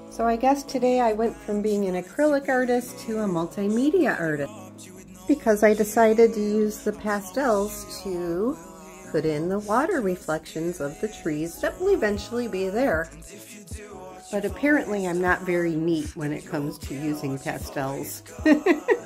So I guess today I went from being an acrylic artist to a multimedia artist because I decided to use the pastels to put in the water reflections of the trees that will eventually be there. But apparently I'm not very neat when it comes to using pastels.